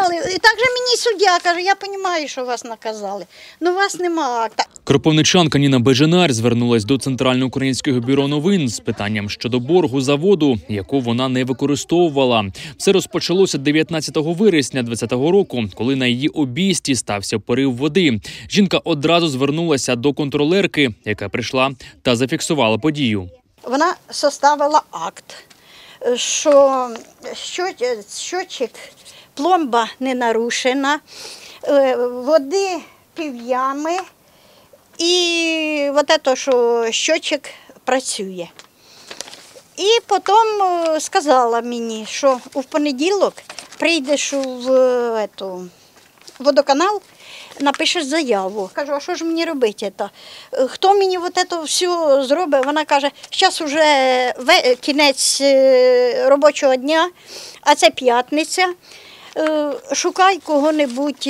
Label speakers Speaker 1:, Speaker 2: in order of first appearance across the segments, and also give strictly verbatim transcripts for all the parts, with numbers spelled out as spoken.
Speaker 1: сказали, і так же мені суддя каже, я розумію, що вас наказали, але у вас немає акта.
Speaker 2: Кропивничанка Ніна Беженар звернулась до Центрально-українського бюро новин з питанням щодо боргу за воду, яку вона не використовувала. Все розпочалося дев'ятнадцятого вересня двадцятого року, коли на її обійсті стався порив води. Жінка одразу звернулася до контролерки, яка прийшла та зафіксувала подію.
Speaker 1: Вона составила акт, що щотчик, пломба не нарушена, води пів'ями і от це, що щотчик працює. І потім сказала мені, що у понеділок прийдеш в эту, водоканал, напишеш заяву. Кажу, а що ж мені робити? Це? Хто мені це все зробить? Вона каже, зараз вже кінець робочого дня, а це п'ятниця. Шукай кого-небудь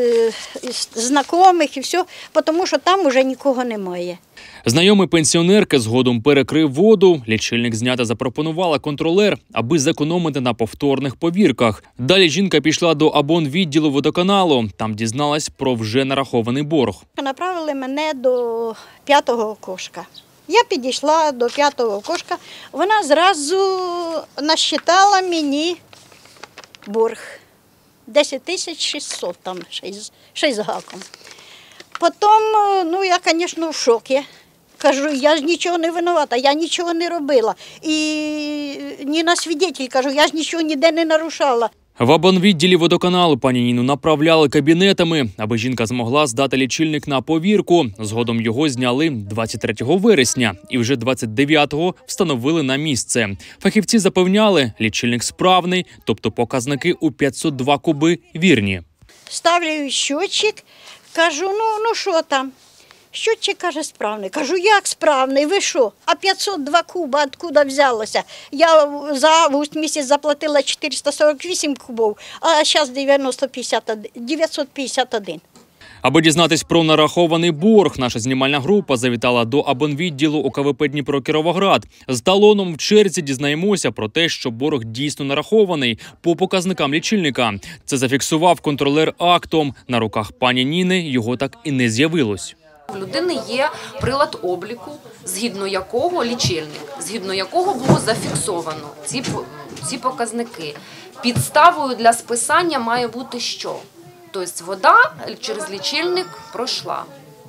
Speaker 1: знайомих і все, тому що там вже нікого немає.
Speaker 2: Знайомий пенсіонерки згодом перекрив воду, лічильник знято запропонувала контролер, аби зекономити на повторних повірках. Далі жінка пішла до абонвідділу водоканалу, там дізналась про вже нарахований борг.
Speaker 1: Направили мене до п'ятого окошка. Я підійшла до п'ятого окошка, вона зразу насчитала мені борг. десять тисяч шістсот, там, ще й з гаком. Потім, ну, я, звісно, в шокі. Кажу, я ж нічого не винувата, я нічого не робила. І ні на свідетель, кажу, я ж нічого ніде не нарушала.
Speaker 2: В абонвідділі водоканалу пані Ніну направляли кабінетами, аби жінка змогла здати лічильник на повірку. Згодом його зняли двадцять третього вересня і вже двадцять дев'ятого встановили на місце. Фахівці запевняли, лічильник справний, тобто показники у п'ятсот два куби вірні.
Speaker 1: Ставлю щотчик, кажу, ну, ну що там? Щотчик, каже, справний. Кажу, як справний, ви що? А п'ятсот два куба откуда взялося? Я за август місяць заплатила чотириста сорок вісім кубів, а зараз дев'ятсот п'ятдесят один.
Speaker 2: Аби дізнатись про нарахований борг, наша знімальна група завітала до абонвідділу о ка ве пе Дніпро-Кіровоград. З талоном в черзі дізнаємося про те, що борг дійсно нарахований по показникам лічильника. Це зафіксував контролер актом. На руках пані Ніни його так і не з'явилось.
Speaker 3: У людини є прилад обліку, згідно якого лічильник, згідно якого було зафіксовано ці, ці показники. Підставою для списання має бути що? Тобто вода через лічильник пройшла.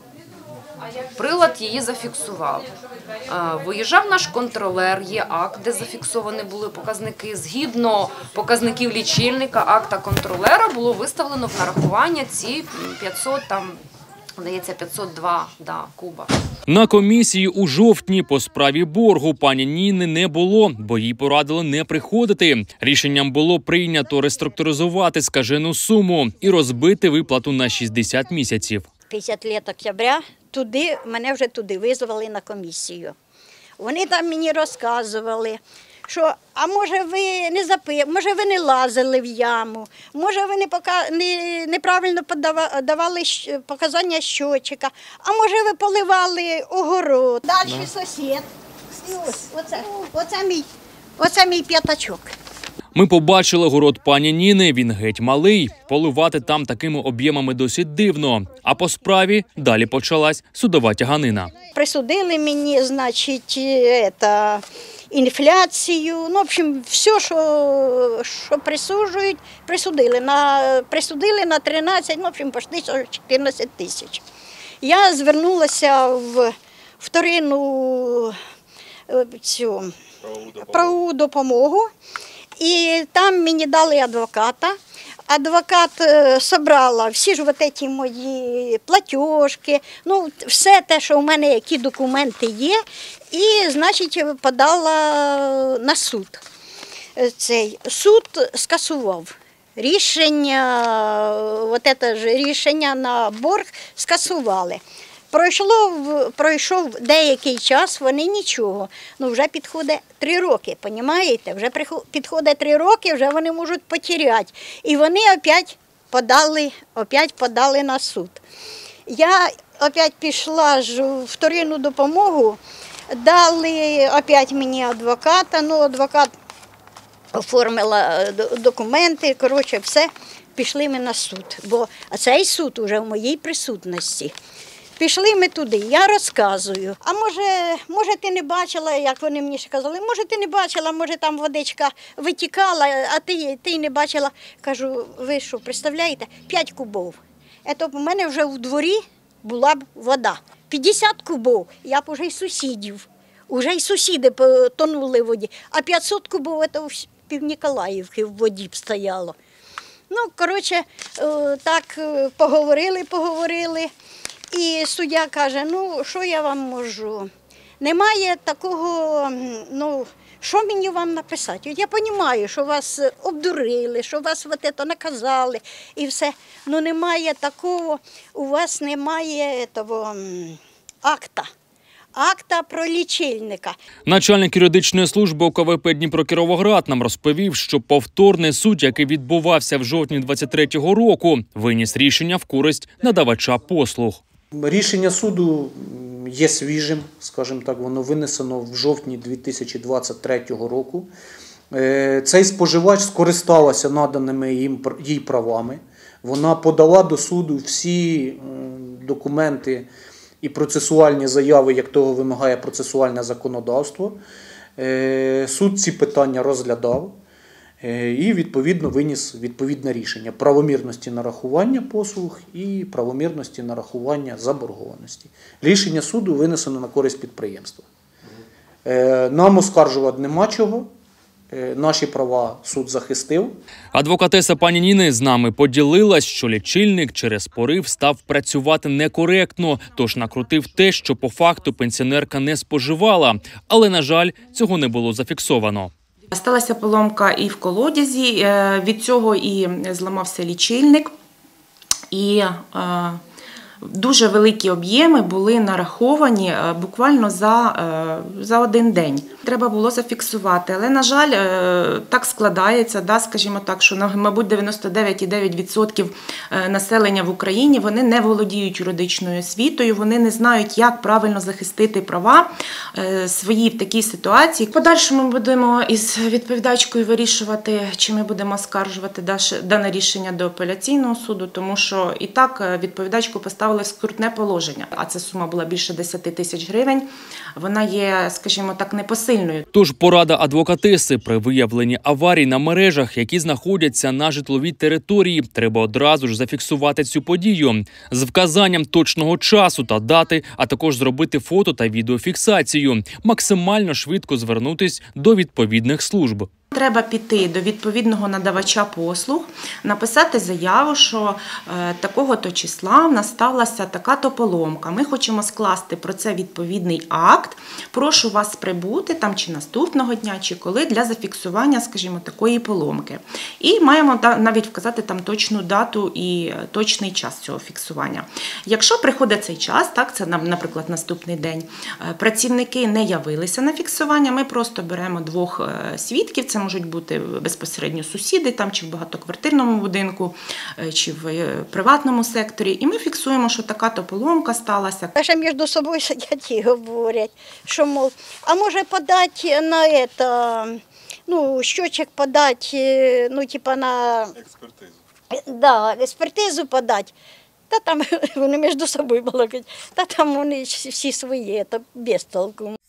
Speaker 3: Прилад її зафіксував. Виїжджав наш контролер, є акт, де зафіксовані були показники. Згідно показників лічильника, акта контролера було виставлено в нарахування ці п'ятсот там. Здається, п'ятсот два да, куба.
Speaker 2: На комісії у жовтні по справі боргу пані Ніни не було, бо їй порадили не приходити. Рішенням було прийнято реструктуризувати скажену суму і розбити виплату на шістдесят місяців.
Speaker 1: п'ятдесят літ октября, туди, мене вже туди визвали на комісію. Вони там мені розказували, що, а може ви не запи... може ви не лазили в яму, може ви не пока... не... неправильно подава... давали показання щотчика, а може ви поливали огород. Далі да. Сусід. І ось, оце, оце, мій, оце мій п'ятачок.
Speaker 2: Ми побачили город пані Ніни, він геть малий. Поливати там такими об'ємами досить дивно. А по справі далі почалась судова тяганина.
Speaker 1: Присудили мені, значить, это... інфляцію, ну, в общем, все, що, що присуджують, присудили на, присудили на тринадцять, ну, в общем, почти чотирнадцять тисяч. Я звернулася в вторинну цю правову допомогу, і там мені дали адвоката. Адвокат зібрала всі ж вот ці мої платіжки, ну, все те, що у мене, які документи є, і, значить, подала на суд. Цей суд скасував рішення, от це ж рішення на борг скасували. Пройшло, пройшов деякий час, вони нічого. Ну, вже підходить три роки, розумієте? Вже підходить три роки, вже вони можуть потеряти. І вони опять подали, опять подали на суд. Я опять пішла ж у вторинну допомогу, дали опять мені адвоката, ну, адвокат оформила документи, коротше, все, пішли ми на суд, бо цей суд уже в моїй присутності. Пішли ми туди, я розказую. А може, може ти не бачила, як вони мені ще казали, може ти не бачила, може там водичка витікала, а ти, ти не бачила. Кажу, ви що, представляєте, п'ять кубов. Це в мене вже в дворі була б вода. п'ятдесят кубов, я б вже й сусідів, вже й сусіди потонули в воді. А п'ятсот кубов – це в Півніколаївки в воді б стояло. Ну, коротше, так поговорили, поговорили. І суддя каже, ну, що я вам можу? Немає такого, ну, що мені вам написати? От я розумію, що вас обдурили, що вас от це наказали і все. Ну, немає такого, у вас немає того, акта. Акта про лічильника.
Speaker 2: Начальник юридичної служби о ка ве пе «Дніпро-Кіровоград» нам розповів, що повторний суд, який відбувався в жовтні двадцять третього року, виніс рішення в користь надавача послуг.
Speaker 4: Рішення суду є свіжим, скажімо так, воно винесено в жовтні дві тисячі двадцять третього року. Цей споживач скористалася наданими їй правами. Вона подала до суду всі документи і процесуальні заяви, як того вимагає процесуальне законодавство. Суд ці питання розглядав і, відповідно, виніс відповідне рішення правомірності нарахування послуг і правомірності нарахування заборгованості. Рішення суду винесено на користь підприємства. Нам оскаржувати нема чого. Наші права суд захистив.
Speaker 2: Адвокатеса пані Ніни з нами поділилась, що лічильник через порив став працювати некоректно, тож накрутив те, що по факту пенсіонерка не споживала. Але, на жаль, цього не було зафіксовано.
Speaker 5: Сталася поломка і в колодязі, від цього і зламався лічильник, і дуже великі об'єми були нараховані буквально за, за один день. Треба було зафіксувати, але, на жаль, так складається, да, скажімо так, що, мабуть, дев'яносто дев'ять цілих дев'ять десятих відсотка населення в Україні, вони не володіють юридичною освітою, вони не знають, як правильно захистити права свої в такій ситуації. В подальшому ми будемо із відповідачкою вирішувати, чи ми будемо оскаржувати дане рішення до апеляційного суду, тому що і так відповідачку поставили в скрутне положення, а ця сума була більше десять тисяч гривень, вона є, скажімо так, непосильною.
Speaker 2: Тож порада адвокатеси: при виявленні аварій на мережах, які знаходяться на житловій території, треба одразу ж зафіксувати цю подію з вказанням точного часу та дати, а також зробити фото та відеофіксацію. Максимально швидко звернутись до відповідних служб.
Speaker 5: Треба піти до відповідного надавача послуг, написати заяву, що е, такого-то числа в нас сталася така-то поломка. Ми хочемо скласти про це відповідний акт. Прошу вас прибути там чи наступного дня, чи коли для зафіксування, скажімо, такої поломки. І маємо навіть вказати там точну дату і точний час цього фіксування. Якщо приходить цей час, так, це, наприклад, наступний день, працівники не явилися на фіксування, ми просто беремо двох свідків, це можуть бути безпосередньо сусіди, там, чи в багатоквартирному будинку, чи в приватному секторі. І ми фіксуємо, що така-то поломка сталася.
Speaker 1: Ще між собою сидять і говорять, що, мов, а може подати на это, ну, щочек подати, ну, типа на... Експертизу. Да, експертизу подати. Та там вони між собою балакають, та там вони всі свої, це без толку.